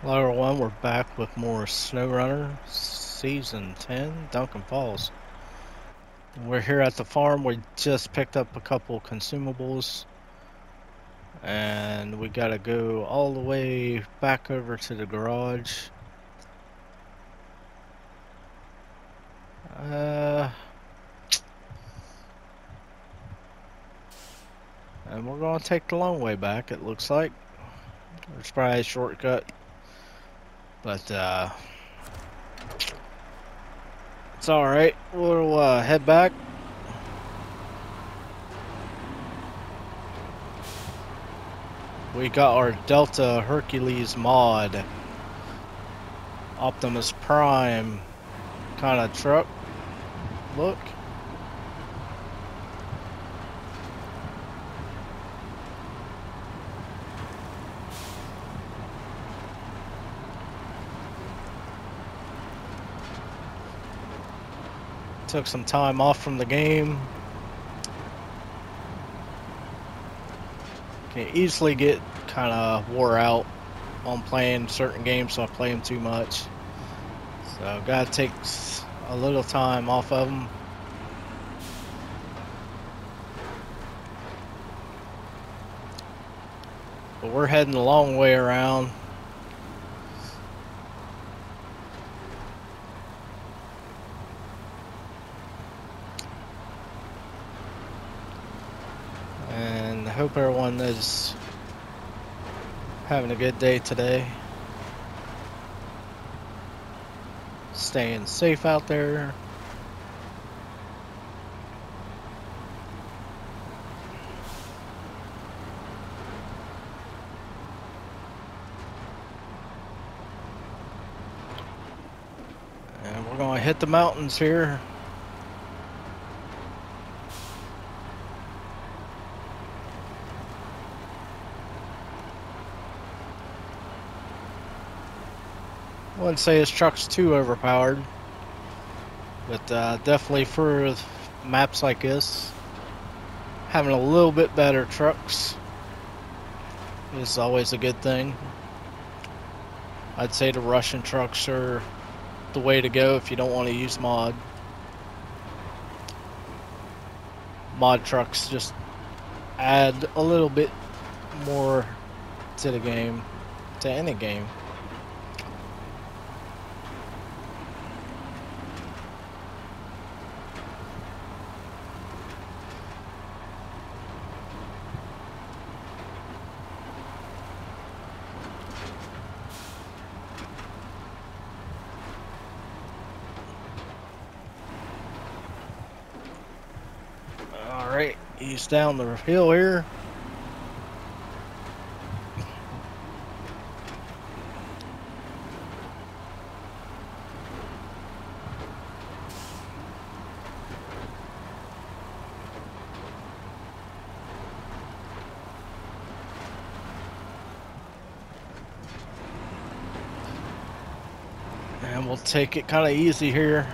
Hello everyone, we're back with more SnowRunner Season 10, Duncan Falls. We're here at the farm. We just picked up a couple consumables and we gotta go all the way back over to the garage. And we're gonna take the long way back, it looks like. There's probably a shortcut, but it's alright. We'll head back. We got our Delta Hercules mod, Optimus Prime kind of truck look. Took some time off from the game. Can easily get kind of wore out on playing certain games, so I play them too much. So gotta take a little time off of them. But we're heading a long way around. And I hope everyone is having a good day today. Staying safe out there. And we're gonna hit the mountains here. I wouldn't say his truck's too overpowered, but definitely for maps like this, having a little bit better trucks is always a good thing. I'd say the Russian trucks are the way to go if you don't want to use mod. Mod trucks just add a little bit more to the game, to any game. Alright, ease down the hill here. And we'll take it kind of easy here.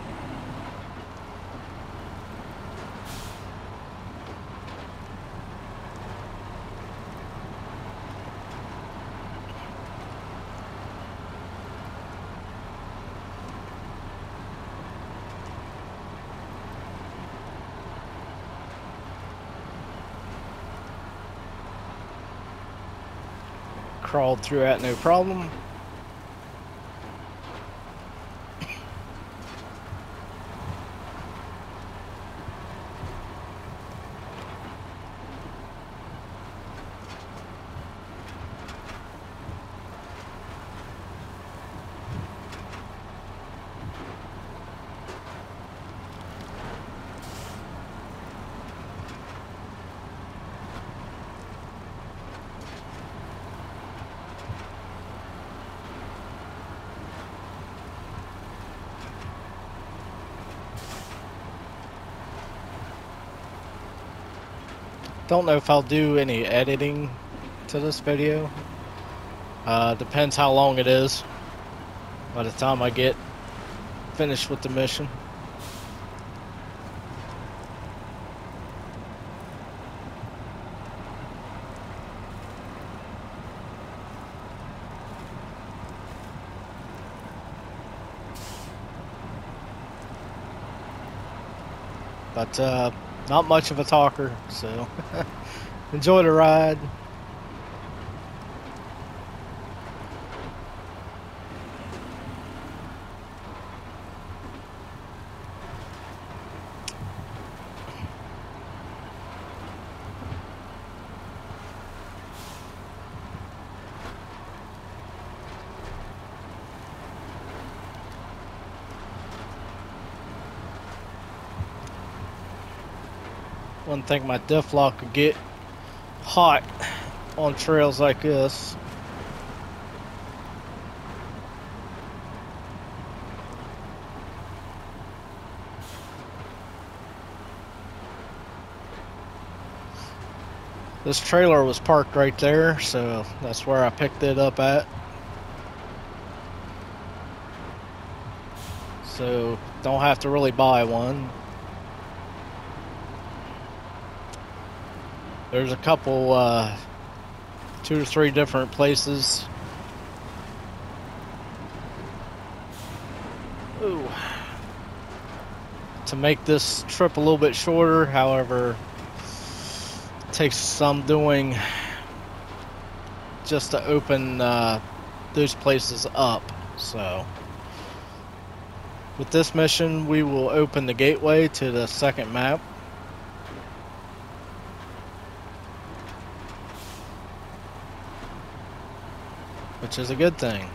Crawled through that no problem. Don't know if I'll do any editing to this video. Depends how long it is by the time I get finished with the mission. but not much of a talker, so enjoy the ride. One thing, my diff lock could get hot on trails like this. This trailer was parked right there, so that's where I picked it up at. So don't have to really buy one. There's a couple, 2 or 3 different places. Ooh. To make this trip a little bit shorter, however, it takes some doing just to open those places up. So with this mission, we will open the gateway to the second map. Which is a good thing.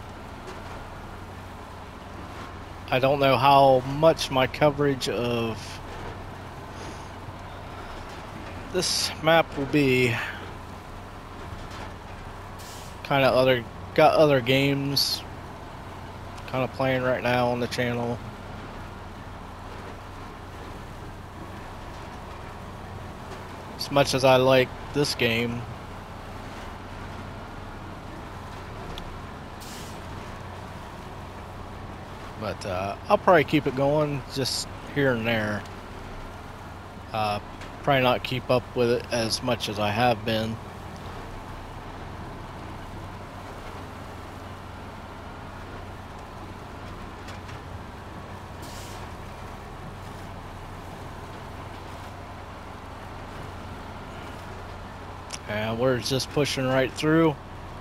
I don't know how much my coverage of this map will be. Got other games kind of playing right now on the channel. As much as I like this game, but I'll probably keep it going just here and there. Probably not keep up with it as much as I have been. And we're just pushing right through.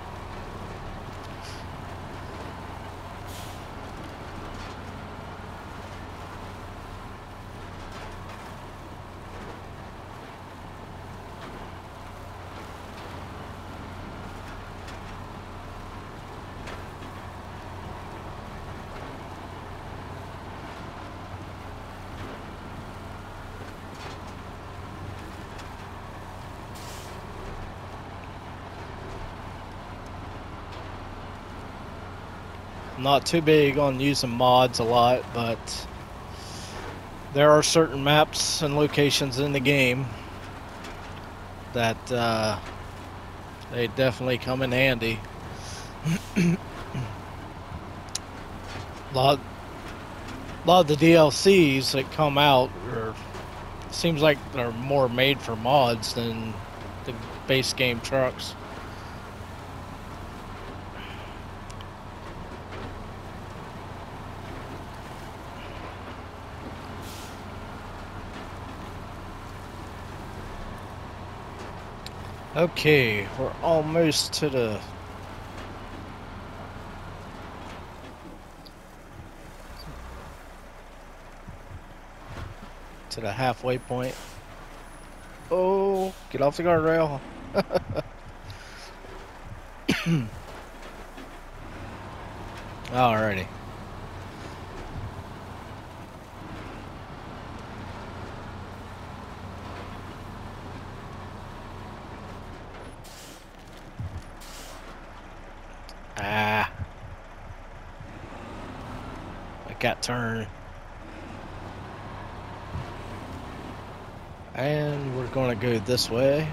I'm not too big on using mods a lot, but there are certain maps and locations in the game that they definitely come in handy. A lot of the DLCs that come out seems like they're more made for mods than the base game trucks. Okay, we're almost to the halfway point. Oh, get off the guardrail. Alrighty. I got turned. And we're gonna go this way.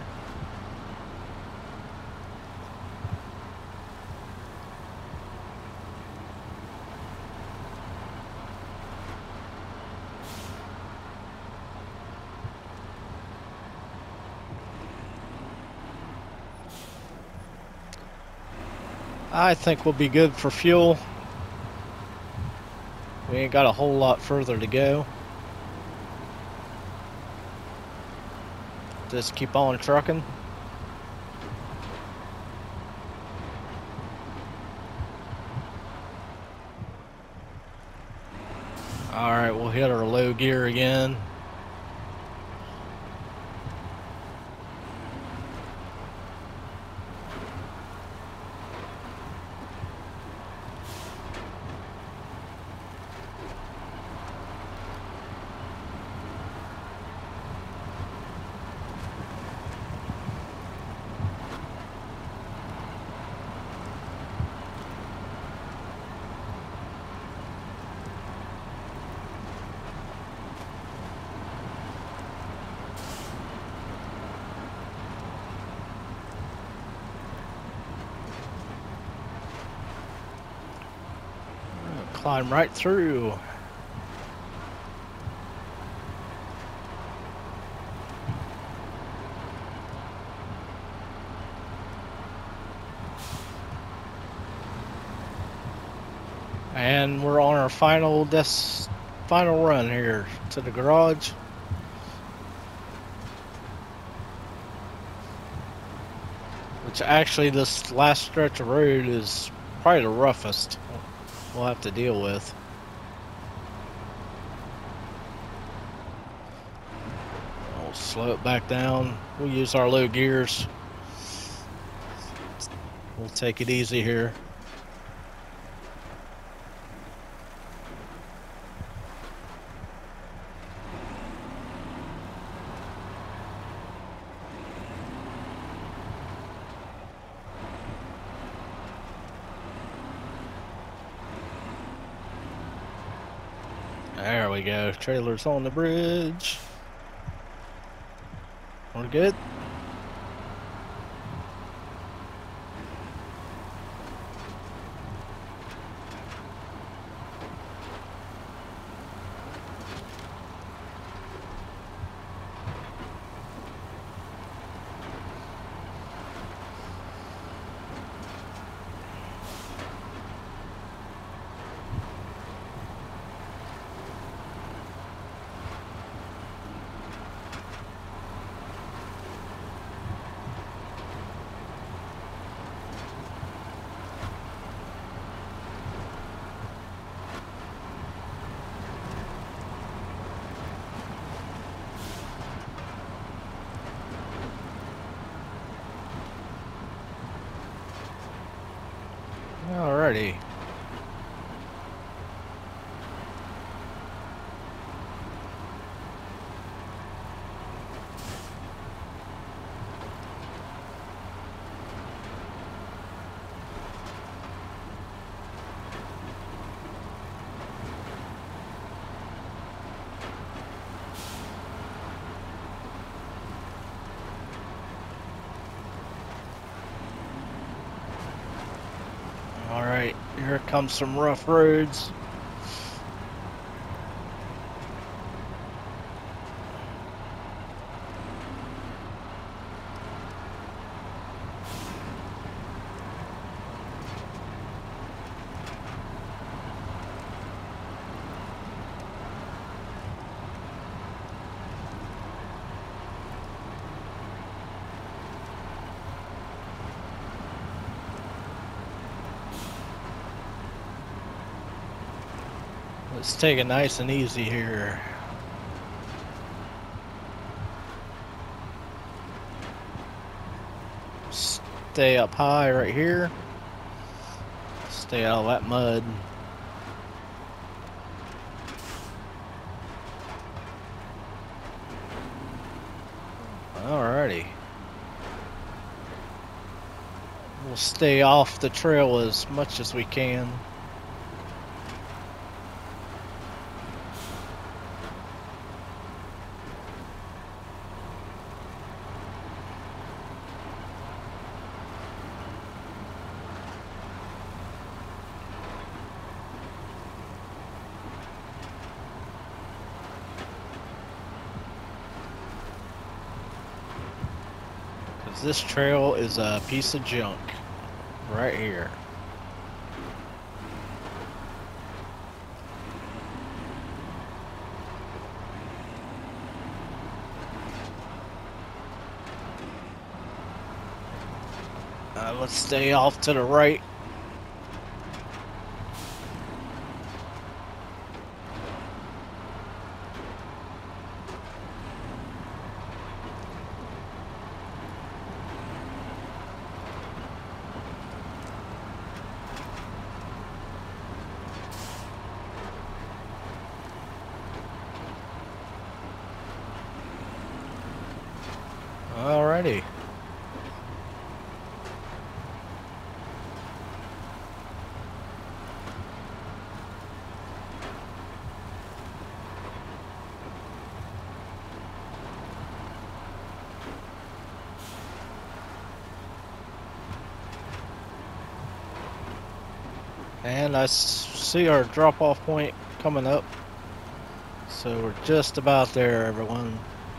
I think we'll be good for fuel. We ain't got a whole lot further to go. Just keep on trucking. Alright, we'll hit our low gear again. Climb right through. And we're on our final run here to the garage. Which actually, this last stretch of road is probably the roughest we'll have to deal with. We'll slow it back down. We'll use our low gears. We'll take it easy here. There we go. Trailer's on the bridge. We're good. Alrighty. Alright, here comes some rough roads. Let's take it nice and easy here. Stay up high right here. Stay out of that mud. Alrighty. We'll stay off the trail as much as we can. This trail is a piece of junk right here. Let's stay off to the right. Alrighty. And I see our drop-off point coming up. So we're just about there, everyone.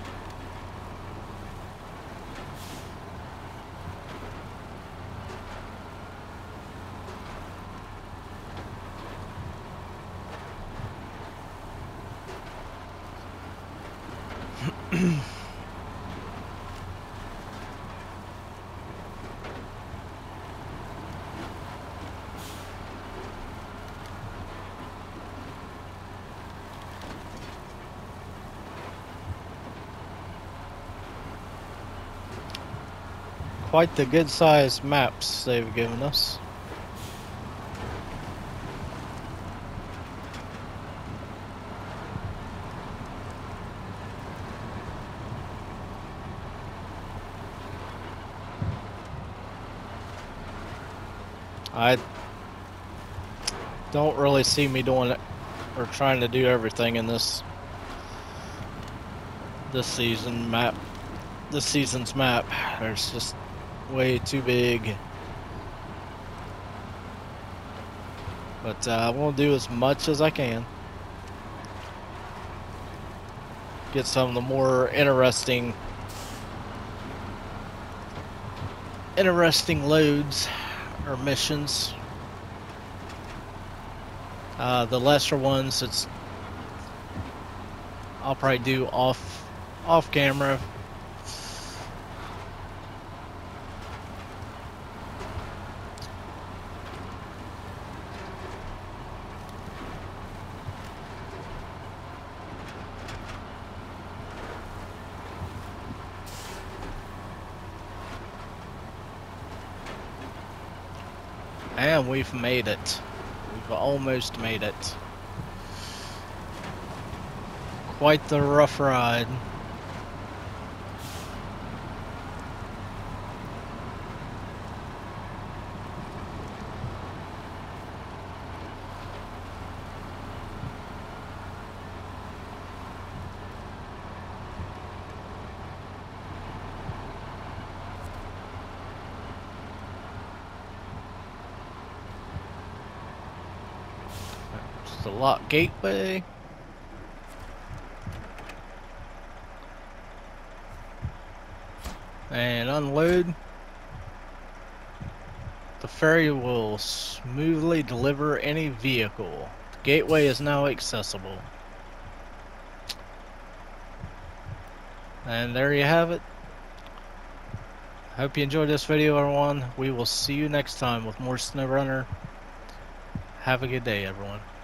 Quite the good sized maps they've given us. I don't really see me doing it or trying to do everything in this season's map. There's just way too big. But I want to do as much as I can. Get some of the more interesting loads or missions. The lesser ones, I'll probably do off camera. And we've made it. We've almost made it. Quite the rough ride. The lock gateway. And unload. The ferry will smoothly deliver any vehicle. The gateway is now accessible. And there you have it. Hope you enjoyed this video, everyone. We will see you next time with more SnowRunner. Have a good day, everyone.